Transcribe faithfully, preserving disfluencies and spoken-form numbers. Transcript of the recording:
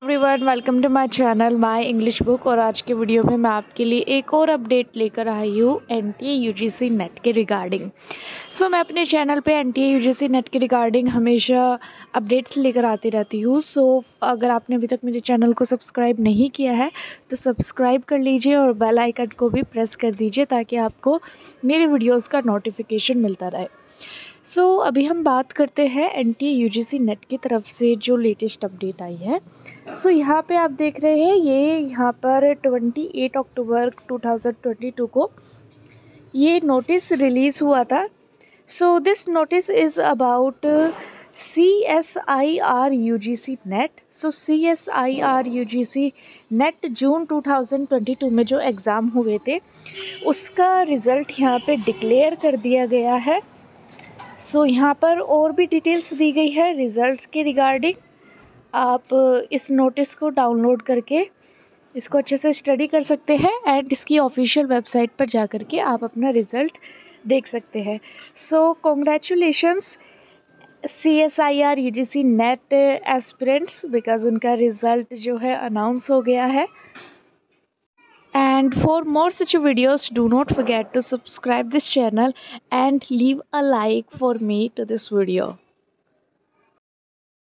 Everyone, welcome to my channel my English book. और आज के वीडियो में मैं आपके लिए एक और अपडेट लेकर आई हूँ एनटीए यूजीसी नेट के रिगार्डिंग। सो मैं अपने चैनल पे एनटीए यूजीसी नेट के रिगार्डिंग हमेशा अपडेट्स लेकर आती रहती हूँ। सो अगर आपने अभी तक मेरे चैनल को सब्सक्राइब नहीं किया है तो सब्सक्राइब कर लीजिए और बेल आइकन को भी प्रेस कर दीजिए ताकि आपको मेरे वीडियोज़ का नोटिफिकेशन मिलता रहे। सो so, अभी हम बात करते हैं एनटीए यूजीसी नेट की तरफ से जो लेटेस्ट अपडेट आई है। सो so, यहाँ पे आप देख रहे हैं ये यहाँ पर अट्ठाईस अक्टूबर दो हज़ार बाईस को ये नोटिस रिलीज़ हुआ था। So this notice is about C S I R U G C NET. So C S I R U G C NET जून दो हज़ार बाईस में जो एग्ज़ाम हुए थे उसका रिज़ल्ट यहाँ पे डिक्लेयर कर दिया गया है। सो so, यहाँ पर और भी डिटेल्स दी गई है रिज़ल्ट के रिगार्डिंग। आप इस नोटिस को डाउनलोड करके इसको अच्छे से स्टडी कर सकते हैं एंड इसकी ऑफिशियल वेबसाइट पर जा कर के आप अपना रिज़ल्ट देख सकते हैं। So congratulations C S I R U G C NET aspirants, because उनका रिज़ल्ट जो है अनाउंस हो गया है। And for more such videos, do not forget to subscribe this channel and leave a like for me to this video.